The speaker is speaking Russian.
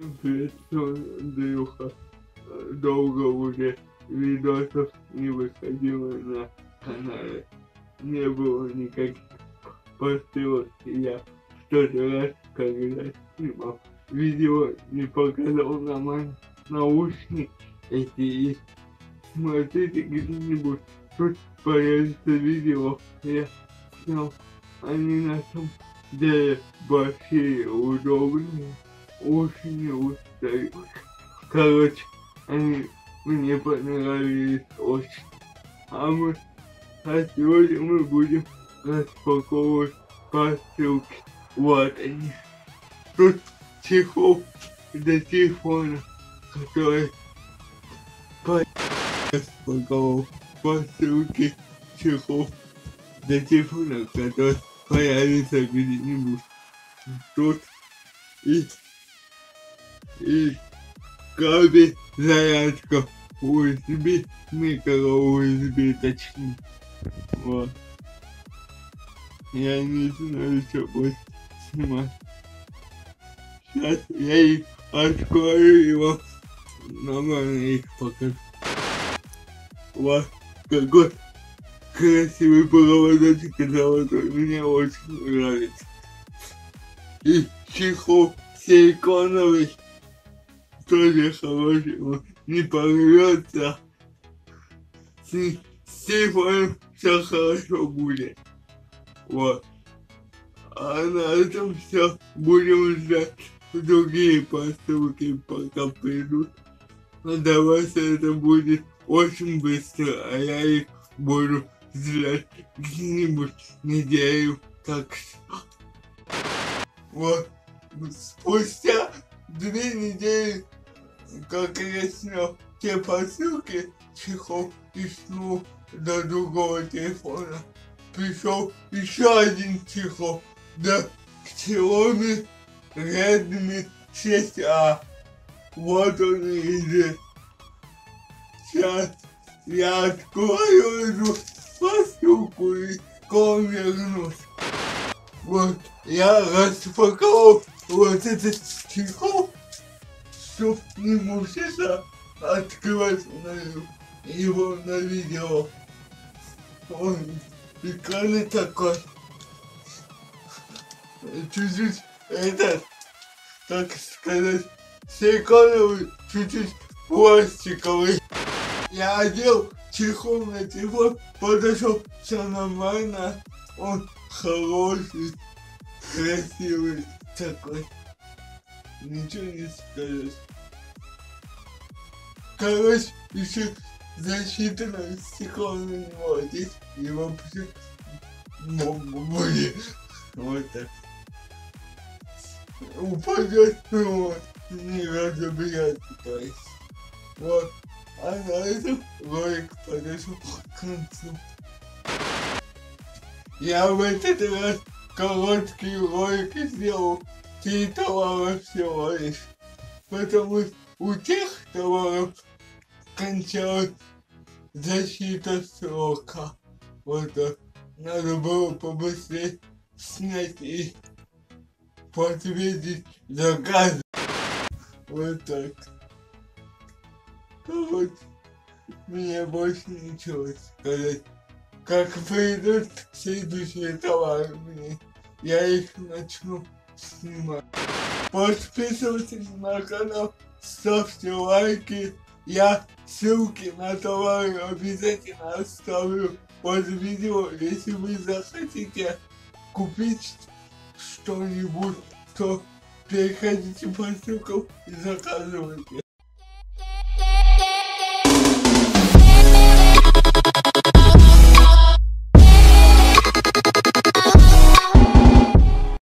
Привет, Андрюха. Долго уже видосов не выходило на канале. Не было никаких посылок. Я в тот раз, когда снимал видео, не показал нормально наушники эти. И смотрите где-нибудь, тут появится видео. Я снял, они на самом деле большие, удобные. Очень устаю. Короче, они мне понравились очень. А сегодня мы будем распаковывать посылки. Вот они. Тут чехол для телефона, который распаковал посылки. Чехол для телефона, который появится где-нибудь тут. И кабель, зарядка, USB, микро-USB точнее. Вот. Я не знаю, что будет снимать. Сейчас я их открою и вам нормально их покажу. Вот какой красивый проводочек золотой, мне очень нравится. И чехол силиконовый. Тоже хороший, он не порвется. С телефоном все хорошо будет. Вот. А на этом все. Будем ждать другие посылки, пока придут. Надеюсь, это будет очень быстро, а я их буду ждать где-нибудь неделю. Так что вот. Спустя 2 недели, как я снял те посылки, чехол и снул до другого телефона. Пришел еще один чехол до Xiaomi Redmi 6A. Вот он и идет. Сейчас я открою эту посылку и к вам вернусь. Вот я распаковал вот этот чехол, чтоб не мучиться открывать его на видео. Он прикольный такой. Чуть-чуть этот, так сказать, силиконовый, чуть-чуть пластиковый. Я одел чехол на телефон, подошел, все нормально. Он хороший, красивый такой. Ничего не скажешь. Короче, еще засчитано стекло на него. Здесь и вообще будет вот так. Упадет, вот, не разобьется, то есть. Вот. А на этом ролик подошел к концу. Я в этот раз короткий ролик сделал 3 товара всего лишь, потому что у тех товаров кончалась защита срока. Вот так. Надо было побыстрее снять и подтвердить заказ. Вот так. Вот. Мне больше ничего сказать. Как придут следующие товары мне, я их начну снимать. Подписывайтесь на канал, ставьте лайки. Я ссылки на товары обязательно оставлю под видео. Если вы захотите купить что-нибудь, то переходите по ссылкам и заказывайте.